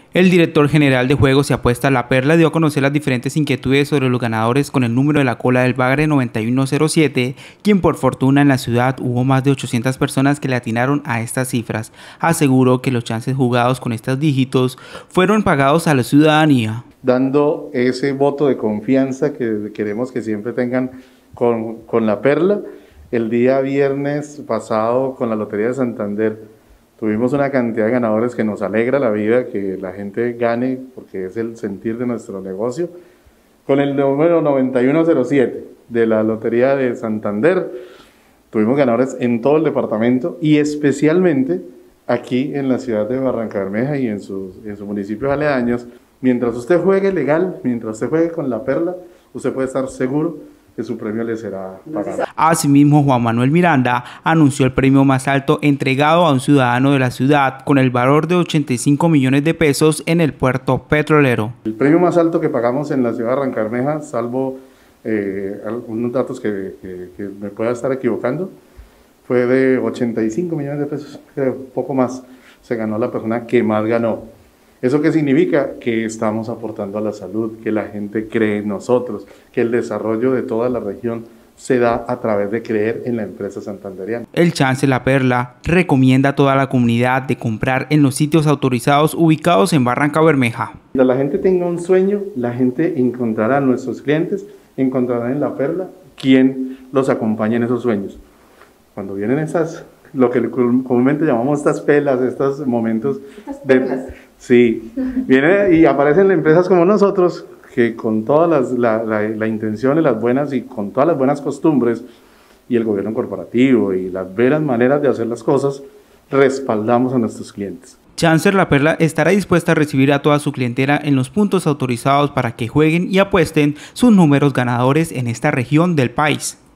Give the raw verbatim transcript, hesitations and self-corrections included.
El director general de Juegos y Apuestas La Perla dio a conocer las diferentes inquietudes sobre los ganadores con el número de la cola del Bagre noventa y uno cero siete, quien por fortuna en la ciudad hubo más de ochocientas personas que le atinaron a estas cifras. Aseguró que los chances jugados con estos dígitos fueron pagados a la ciudadanía. Dando ese voto de confianza que queremos que siempre tengan con, con La Perla. El día viernes pasado con la Lotería de Santander tuvimos una cantidad de ganadores que nos alegra la vida, que la gente gane, porque es el sentir de nuestro negocio. Con el número noventa y uno cero siete de la Lotería de Santander, tuvimos ganadores en todo el departamento y especialmente aquí en la ciudad de Barrancabermeja y en sus, en sus municipios aledaños. Mientras usted juegue legal, mientras usted juegue con La Perla, usted puede estar seguro que su premio le será pagado. Asimismo, Juan Manuel Miranda anunció el premio más alto entregado a un ciudadano de la ciudad con el valor de ochenta y cinco millones de pesos en el puerto petrolero. El premio más alto que pagamos en la ciudad de Barrancabermeja, salvo eh, algunos datos que, que, que me pueda estar equivocando, fue de ochenta y cinco millones de pesos, creo, poco más se ganó la persona que más ganó. ¿Eso qué significa? Que estamos aportando a la salud, que la gente cree en nosotros, que el desarrollo de toda la región se da a través de creer en la empresa santandereana. El Chance La Perla recomienda a toda la comunidad de comprar en los sitios autorizados ubicados en Barrancabermeja. Cuando la gente tenga un sueño, la gente encontrará a nuestros clientes, encontrarán en La Perla quien los acompañe en esos sueños. Cuando vienen esas, lo que comúnmente llamamos estas pelas, estos momentos de... Sí, viene y aparecen empresas como nosotros que con todas las la, la, la intenciones, las buenas y con todas las buenas costumbres y el gobierno corporativo y las veras maneras de hacer las cosas, respaldamos a nuestros clientes. Chance La Perla estará dispuesta a recibir a toda su clientela en los puntos autorizados para que jueguen y apuesten sus números ganadores en esta región del país.